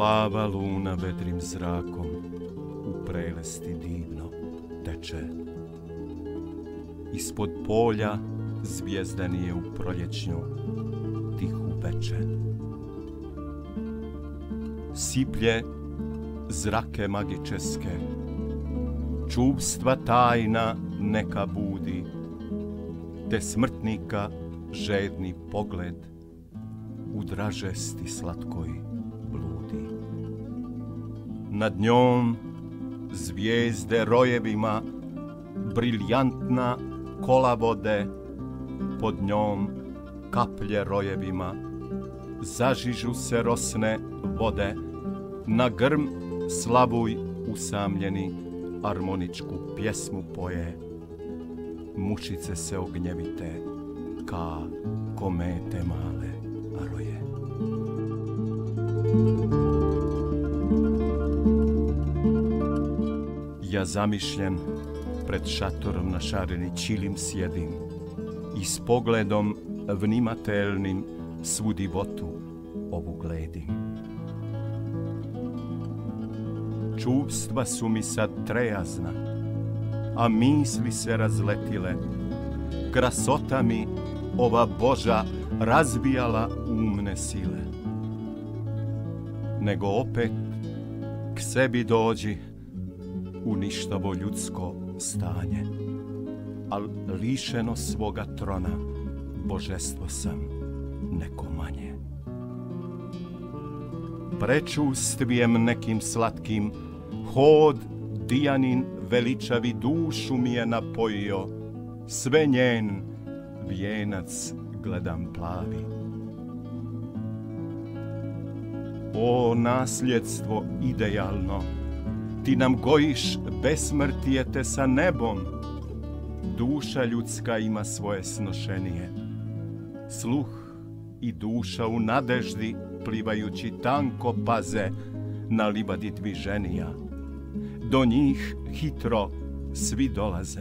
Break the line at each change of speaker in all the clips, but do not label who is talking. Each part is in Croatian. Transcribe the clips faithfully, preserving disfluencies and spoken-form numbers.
Plava luna vedrim zrakom u prelesti divno teče. Ispod polja zvijezdanije u proljećnju tihu peče. Siplje zrake magičeske, čuvstva tajna neka budi, te smrtnika žedni pogled u dražesti slatkoj bludi. Nad njom zvijezde rojevima, briljantna kola vode, pod njom kaplje rojevima, zažižu se rosne vode, na grm slavuj usamljeni armoničku pjesmu poje. Mušice se ognjevite, ka komete male roje. Ja zamišljen pred šatorom na šareni čilim sjedim i s pogledom vnimatelnim svu divotu ovu gledim. Čuvstva su mi sad trejazna, a misli se razletile. Krasota mi ova Boža razbijala umne sile. Nego opet k sebi dođi u ništavo ljudsko stanje, al lišeno svoga trona božestvo sam neko manje. Prečustvijem nekim slatkim hod Dijanin veličavi dušu mi je napojio, sve njen vijenac gledam plavi. O nasljedstvo idealno, ti nam gojiš besmrtije te sa nebom. Duša ljudska ima svoje snošenije, sluh i duša u nadeždi plivajući tanko paze na livadi dviženija. Do njih hitro svi dolaze.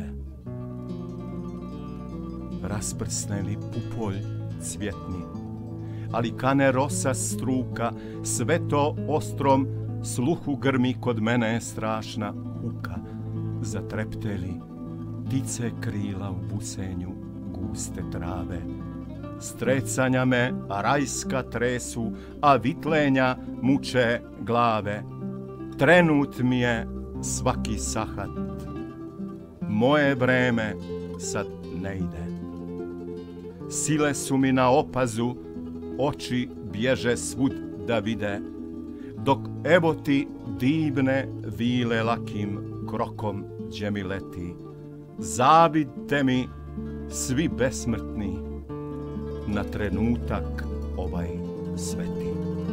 Rasprsne li pupolj cvjetni, ali kane rosa struka, sve to ostrom sluhu grmi, kod mene je strašna huka. Zatrepteli ptice krila u busenju guste trave, strecanja me rajska tresu, a vitlenja muče glave. Trenut mi je svaki sahat, moje vreme sad ne ide. Sile su mi na opazu, oči bježe svud da vide, dok evo ti divne vile lakim krokom gdje mi leti. Zavidite mi svi besmrtni, na trenutak ovaj sveti.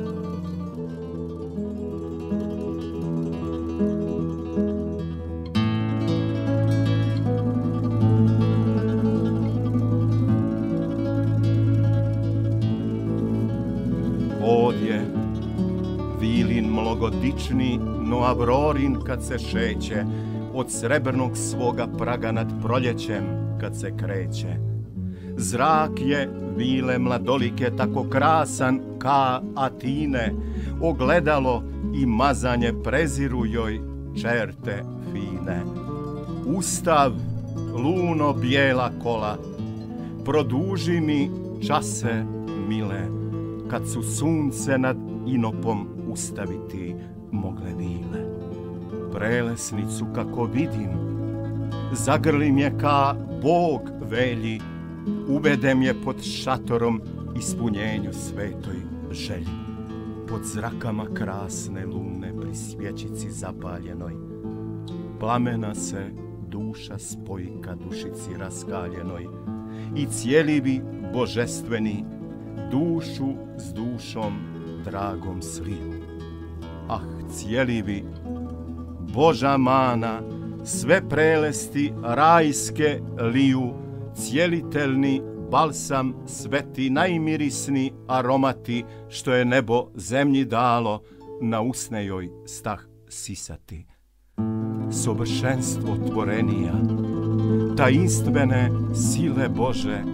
Odje vilin mlogodični, no avrorin kad se šeće, od srebrnog svoga praga nad proljećem kad se kreće. Zrak je vile mladolike tako krasan ka Atine, ogledalo i mazanje preziru joj čerte fine. Ustav luno bijela kola, produži mi čase mile, kad su sunce nad Inopom ustaviti mogle vile. Prelesnicu kako vidim, zagrlim je ka Bog velji, uvedem je pod šatorom ispunjenju svetoj želji. Pod zrakama krasne lune pri svjećici zapaljenoj, plamena se duša spoji ka dušici raskaljenoj i cijelivi božestveni dušu s dušom dragom sliju. Ah, cijelivi Boža mana, sve prelesti rajske liju, cijelitelni balsam sveti, najmirisni aromati, što je nebo zemlji dalo, na usne joj stah sisati. Sovršenstvo tvorenija, tajinstvene sile Bože,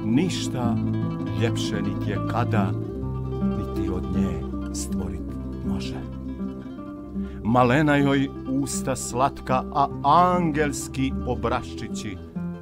ništa ljepše niti je kada, niti od nje stvorit može. može. Malena joj usta slatka, a angelski obraščići.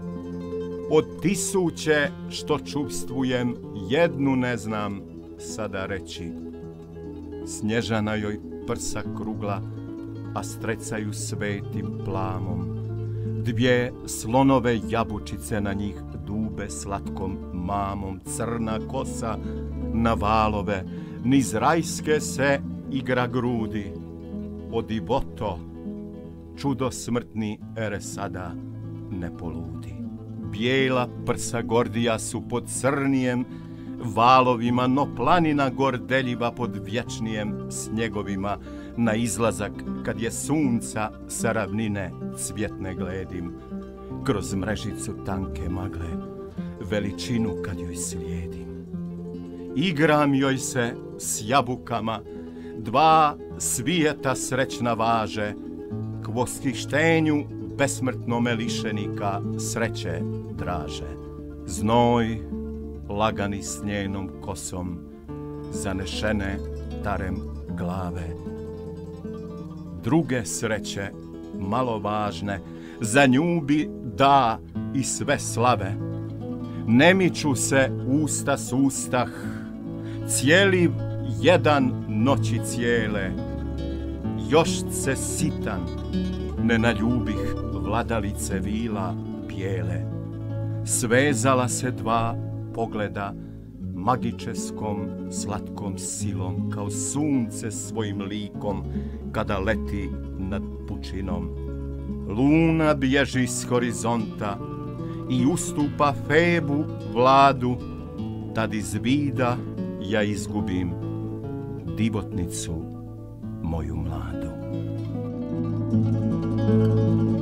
Od tisuće što čuvstvujem, jednu ne znam sada reći. Snježana joj prsa krugla, a strecaju svetim plamom. Dvije slonove jabučice na njih dube slatkom mamom. Crna kosa na valove, niz rajske se igra grudi. O divoto, čudo smrtni ere sada ne poludi. Bijela prsa gordija su pod crnijem valovima, no planina gordeljiva pod vječnijem snjegovima. Na izlazak kad je sunca sa ravnine cvjetne gledim, kroz mrežicu tanke magle, veličinu kad joj slijedim. Igram joj se s jabukama, dva svijeta srećna važe, k voskištenju besmrtnome lišenika sreće draže. Znoj lagani s njenom kosom, zanešene tarem glave. Druge sreće, malo važne, za nju bi da i sve slave. Ne miču se usta s ustah, cijeli jedan noći cijele. Još se sitan ne naljubih vladalice vila bijele. Svezala se dva pogleda magičeskom slatkom silom, kao sunce svojim likom kada leti nad pučinom. Luna bježi s horizonta i ustupa Febu vladu, tad iz vida ja izgubim divotnicu moju mladu.